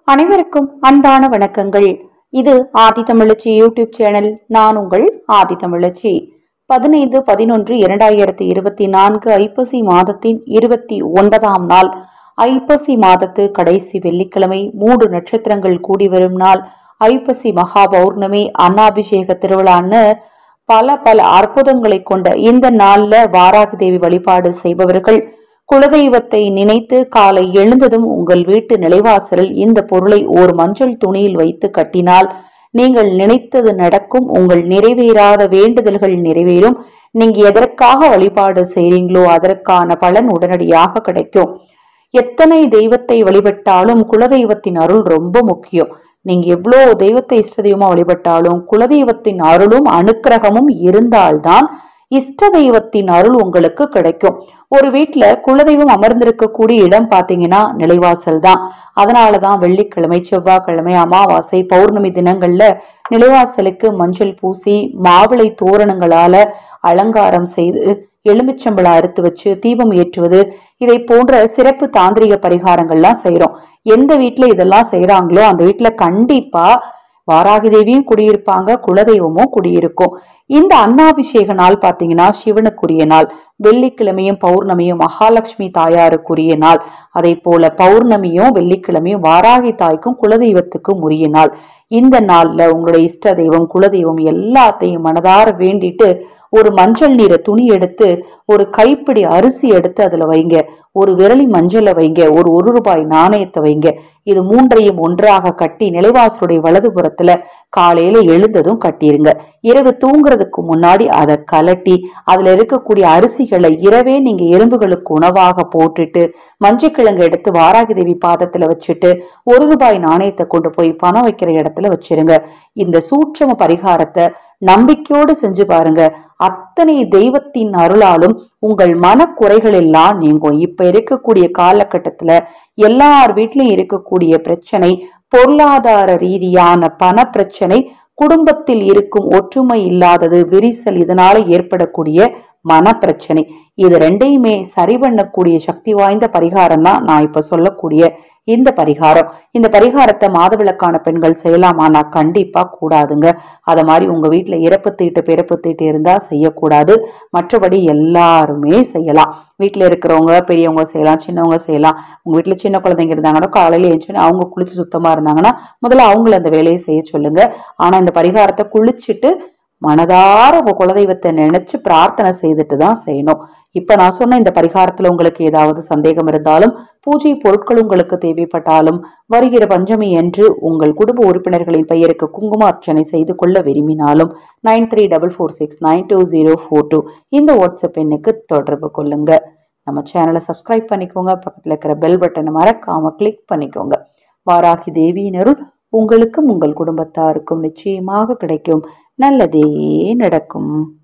அனைவருக்கும் அன்பான வணக்கங்கள். இது ஆதி தமிழச்சி யூடியூப் சேனல். நான் உங்கள் ஆதி தமிழச்சி. 15/11/2024 ஐப்பசி மாதத்தின் 29ஆம் நாள். ஐப்பசி மாதத்து கடைசி வெள்ளிக்கிழமை. 3 நட்சத்திரங்கள் கூடி வரும் நாள். ஐப்பசி மகா பௌர்ணமி, அன்னாபிஷேக திருவிழான்னு பல அற்புதங்களை கொண்ட இந்த நாள்ல வாராகி தேவி வழிபாடு செய்பவர்கள் குலதெய்வத்தை நினைத்து காலை எழுந்ததும் உங்கள் வீட்டு நிலைவாசலில் இந்த பொருளை ஒரு மஞ்சள் துணியில் வைத்து கட்டினால் நீங்கள் நினைத்தது நடக்கும். உங்கள் நிறைவேறாத வேண்டுதல்கள் நிறைவேறும். நீங்க எதற்காக வழிபாடு செய்றீங்களோ அதற்கான பலன் உடனடியாக கிடைக்கும். எத்தனை தெய்வத்தை வழிபட்டாலும் குலதெய்வத்தின் அருள் ரொம்ப முக்கியம். நீங்க எவ்வளோ தெய்வத்தை இஷ்ட தெய்வமா வழிபட்டாலும் குலதெய்வத்தின் அருளும் அனுக்கிரகமும் இருந்தால்தான் இஷ்ட தெய்வத்தின் அருள் உங்களுக்கு கிடைக்கும். ஒரு வீட்டுல குலதெய்வம் அமர்ந்திருக்கக்கூடிய இடம் பாத்தீங்கன்னா நிலைவாசல் தான். அதனாலதான் வெள்ளிக்கிழமை, செவ்வாய்க்கிழமை, அமாவாசை, பௌர்ணமி தினங்கள்ல நிலைவாசலுக்கு மஞ்சள் பூசி மாவிளை தோரணங்களால அலங்காரம் செய்து எலுமிச்சம்பழம் அறுத்து வச்சு தீபம் ஏற்றுவது, இதை போன்ற சிறப்பு தாந்திரிக பரிகாரங்கள்லாம் செய்யறோம். எந்த வீட்டுல இதெல்லாம் செய்யறாங்களோ அந்த வீட்டுல கண்டிப்பா வாராகி தேவியும் குடியிருப்பாங்க, குலதெய்வமும் குடியிருக்கும். இந்த அன்னாபிஷேக நாள் பாத்தீங்கன்னா சிவனுக்குரிய நாள். வெள்ளிக்கிழமையும் பௌர்ணமியும் மகாலட்சுமி தாயாருக்குரிய நாள். அதே போல பௌர்ணமியும் வெள்ளிக்கிழமையும் வாராகி தாய்க்கும் குலதெய்வத்துக்கும் உரிய நாள். இந்த நாள்ல உங்களுடைய இஷ்ட தெய்வம், குலதெய்வம் எல்லாத்தையும் மனதார வேண்டிட்டு ஒரு மஞ்சள் நீரை துணி எடுத்து ஒரு கைப்பிடி அரிசி எடுத்து அதுல வைங்க. ஒரு விரலி மஞ்சளை வைங்க. ஒரு ரூபாய் நாணயத்தை வைங்க. இது மூன்றையும் ஒன்றாக கட்டி நிலைவாசலுடைய வலதுபுறத்துல காலையில எழுந்ததும் கட்டிருங்க. இரவு தூங்குறதுக்கு முன்னாடி அதை கலட்டி அதுல இருக்கக்கூடிய அரிசிகளை இரவே நீங்க எறும்புகளுக்கு உணவாக போட்டுட்டு மஞ்சக்கிழங்கு எடுத்து வாராகி தேவி பாதத்துல வச்சுட்டு ஒரு ரூபாய் நாணயத்தை கொண்டு போய் பணம் வைக்கிற இடத்துல வச்சிருங்க. இந்த சூட்சம பரிகாரத்தை நம்பிக்கையோடு செஞ்சு பாருங்க. அத்தனை தெய்வத்தின் அருளாலும் உங்கள் மனக்குறைகள் எல்லாம் நீங்கும். இப்ப இருக்கக்கூடிய காலகட்டத்துல எல்லார் வீட்லயும் இருக்கக்கூடிய பிரச்சனை, பொருளாதார ரீதியான பண பிரச்சனை, குடும்பத்தில் இருக்கும் ஒற்றுமை இல்லாதது, விரிசல், இதனால ஏற்படக்கூடிய மன பிரச்சனை, இது ரெண்டையுமே சரி பண்ணக்கூடிய சக்தி வாய்ந்த பரிகாரம் தான் நான் இப்ப சொல்லக்கூடிய இந்த பரிகாரம். இந்த பரிகாரத்தை மாதவிலக்கான பெண்கள் செய்யலாமானா கண்டிப்பா கூடாதுங்க. அத மாதிரி உங்க வீட்டுல இறப்பு தீட்டு பிறப்பு தீட்டு இருந்தா செய்யக்கூடாது. மற்றபடி எல்லாருமே செய்யலாம். வீட்டுல இருக்கிறவங்க பெரியவங்க செய்யலாம், சின்னவங்க செய்யலாம். உங்க வீட்டுல சின்ன குழந்தைங்க இருந்தாங்கன்னா காலையில எழுந்துச்சு அவங்க குளிச்சு சுத்தமா இருந்தாங்கன்னா முதல்ல அவங்கள அந்த வேலையை செய்ய சொல்லுங்க. ஆனா இந்த பரிகாரத்தை குளிச்சுட்டு மனதார உங்க குலதெய்வத்தை நினைச்சு பிரார்த்தனை செய்துட்டு தான் செய்யணும். இப்ப நான் சொன்ன இந்த பரிகாரத்துல உங்களுக்கு ஏதாவது சந்தேகம் இருந்தாலும், பூஜை பொருட்கள் உங்களுக்கு தேவைப்பட்டாலும், வருகிற பஞ்சமி என்று உங்கள் குடும்ப உறுப்பினர்களின் பெயருக்கு குங்கும அர்ச்சனை செய்து கொள்ள விரும்பினாலும் 9344692042 இந்த வாட்ஸ்அப் எண்ணுக்கு தொடர்பு கொள்ளுங்க. நம்ம சேனலை சப்ஸ்கிரைப் பண்ணிக்கோங்க. பக்கத்துல இருக்கிற பெல் பட்டனை மறக்காம கிளிக் பண்ணிக்கோங்க. வாராகி தேவியினருள் உங்களுக்கும் உங்கள் குடும்பத்தாருக்கும் நிச்சயமாக கிடைக்கும். நல்லதே நடக்கும்.